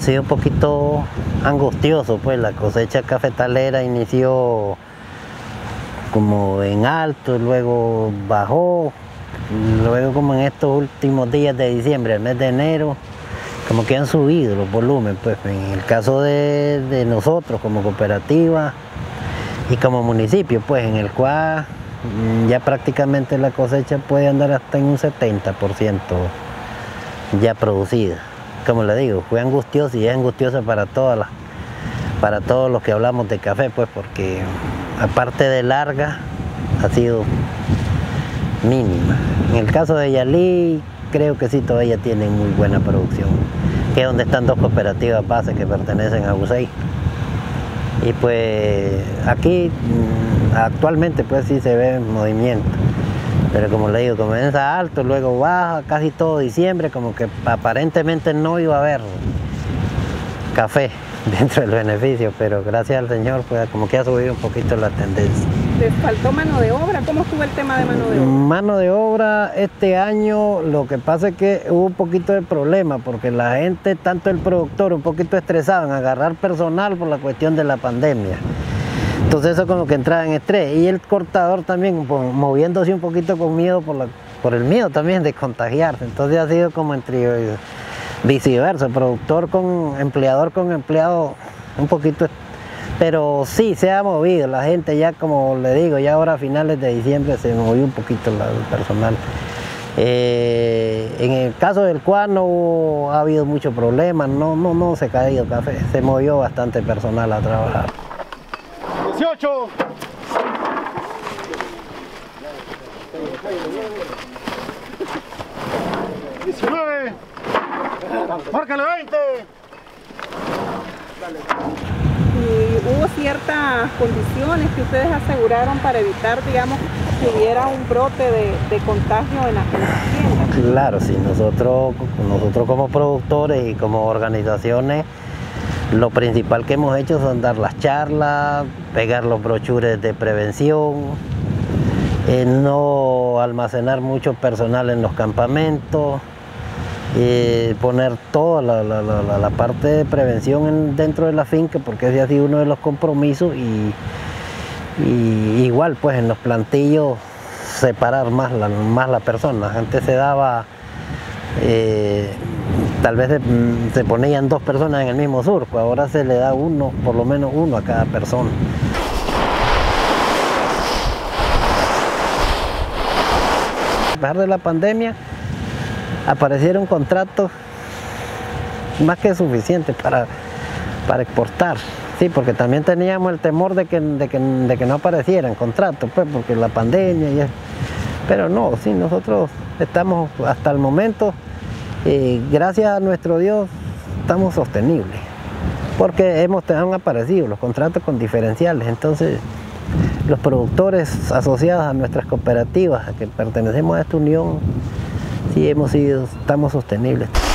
sido un poquito angustioso, pues la cosecha cafetalera inició como en alto, luego bajó, luego como en estos últimos días de diciembre, el mes de enero, como que han subido los volúmenes, pues en el caso de nosotros como cooperativa y como municipio, pues en el cual ya prácticamente la cosecha puede andar hasta en un 70% ya producida. Como le digo, fue angustioso y es angustioso para todos los que hablamos de café, pues porque aparte de larga, ha sido mínima. En el caso de Yalí, creo que sí todavía tienen muy buena producción, que es donde están dos cooperativas bases que pertenecen a UCEI. Y pues aquí actualmente pues sí se ve movimiento, pero como le digo, comienza alto, luego baja, casi todo diciembre, como que aparentemente no iba a haber café dentro del beneficio, pero gracias al Señor pues como que ha subido un poquito la tendencia. ¿Les faltó mano de obra? ¿Cómo estuvo el tema de mano de obra? Mano de obra este año, lo que pasa es que hubo un poquito de problema, porque la gente, tanto el productor, un poquito estresado en agarrar personal por la cuestión de la pandemia. Entonces eso como que entraba en estrés, y el cortador también moviéndose un poquito con miedo por el miedo también de contagiarse. Entonces ha sido como entre viceversa, productor con empleado un poquito, pero sí se ha movido la gente ya, como le digo, ya ahora a finales de diciembre se movió un poquito el personal. En el caso del cual no ha habido mucho problema, no se ha caído café, se movió bastante personal a trabajar. 18. ¡Márcale 20! Y hubo ciertas condiciones que ustedes aseguraron para evitar, digamos, que hubiera un brote de contagio en las tiendas. Claro, sí, nosotros como productores y como organizaciones, lo principal que hemos hecho son dar las charlas, pegar los brochures de prevención, no almacenar mucho personal en los campamentos, poner toda la parte de prevención dentro de la finca, porque ese ha sido uno de los compromisos, y igual pues en los plantillos separar más la persona. Antes se daba, tal vez se ponían 2 personas en el mismo surco, ahora se le da por lo menos uno a cada persona. A pesar de la pandemia, aparecieron contratos más que suficientes para exportar, sí, porque también teníamos el temor de que no aparecieran contratos, pues, porque la pandemia, pero no, sí, nosotros estamos hasta el momento, gracias a nuestro Dios, estamos sostenibles, porque han aparecido los contratos con diferenciales. Entonces los productores asociados a nuestras cooperativas, a que pertenecemos a esta unión, sí estamos sostenibles.